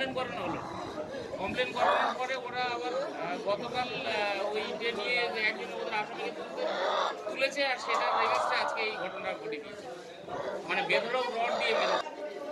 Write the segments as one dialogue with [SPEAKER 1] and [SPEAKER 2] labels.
[SPEAKER 1] Complain করানো হলো। Complain করানোর পরে ওরা আবার গতকাল ওই যে নিয়ে একজন ওদের আসামিকে তুলেছে, আর সেটার রেজিস্ট্রে আজকে এই ঘটনা ঘটে গিয়েছে। মানে বেধড়ক রড দিয়ে মেরেছে।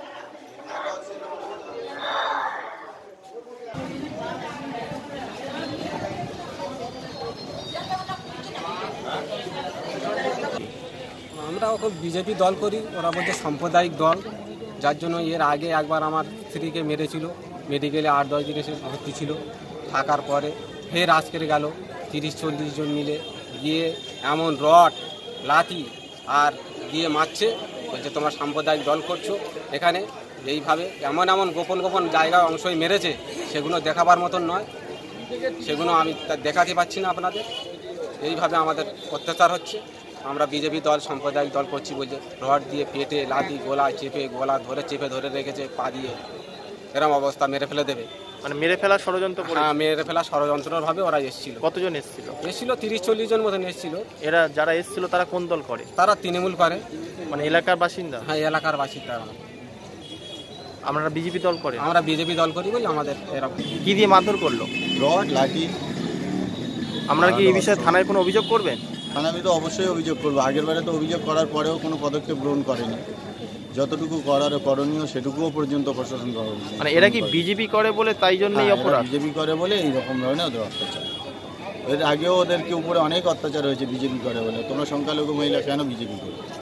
[SPEAKER 2] আমরা এখন বিজেপি দল করি, ওরা বলছে সাম্প্রদায়িক দল, যার জন্য এর আগে একবার আমার স্ত্রীকে মেরেছিল, মেডিকেলে 8-10 দিন এসে ভর্তি ছিল, থাকার পরে ফের আজকের গেল 30-40 জন মিলে গিয়ে এমন রড লাঠি আর দিয়ে মারছে, বলছে তোমরা সাম্প্রদায়িক দল করছো। এখানে এইভাবে এমন এমন গোপন গোপন জায়গায় অংশই মেরেছে, সেগুলো দেখাবার মতন নয়, সেগুলো আমি দেখাতে পাচ্ছি না আপনাদের। এইভাবে আমাদের অত্যাচার হচ্ছে। আমরা বিজেপি দল সাম্প্রদায়িক দল করছি বলছে রড দিয়ে পেটে লাঠি গলায় চেপে, গলা ধরে চেপে ধরে রেখেছে, পা দিয়ে এরকম অবস্থা, মেরে ফেলে দেবে।
[SPEAKER 3] মানে মেরে ফেলার ষড়যন্ত্র করে?
[SPEAKER 2] হ্যাঁ, মেরে ফেলা ষড়যন্ত্রভাবে ওরা এসেছিল।
[SPEAKER 3] কতজন এসেছিল?
[SPEAKER 2] 30-40 জন মতন এসেছিল।
[SPEAKER 3] এরা যারা এসেছিল তারা কোন দল করে?
[SPEAKER 2] তারা তৃণমূল করে।
[SPEAKER 3] মানে এলাকার বাসিন্দা?
[SPEAKER 2] হ্যাঁ, এলাকার বাসিন্দা।
[SPEAKER 3] আপনারা বিজেপি দল করে?
[SPEAKER 2] আমরা বিজেপি দল করি বলে আমাদের এরকম।
[SPEAKER 3] কি দিয়ে মারধর করলো?
[SPEAKER 4] রড লাঠি।
[SPEAKER 3] আপনারা কি এই বিষয়ে থানায় কোনো অভিযোগ করবেন?
[SPEAKER 4] থানায় আমি তো অবশ্যই অভিযোগ করবো। আগের বারে তো অভিযোগ করার পরেও কোনো পদক্ষেপ গ্রহণ করেনি। যতটুকু করার করণীয় সেটুকুও পর্যন্ত প্রশাসন গ্রহণ।
[SPEAKER 3] মানে এরা কি বিজেপি করে বলে তাই জন্যই অপরাধ?
[SPEAKER 4] বিজেপি করে বলে এইরকম ধরনের ওদের অত্যাচার। এর আগেও ওদেরকে উপরে অনেক অত্যাচার হয়েছে বিজেপি করে বলে। তোমরা সংখ্যালঘু মহিলা কেন বিজেপি করো?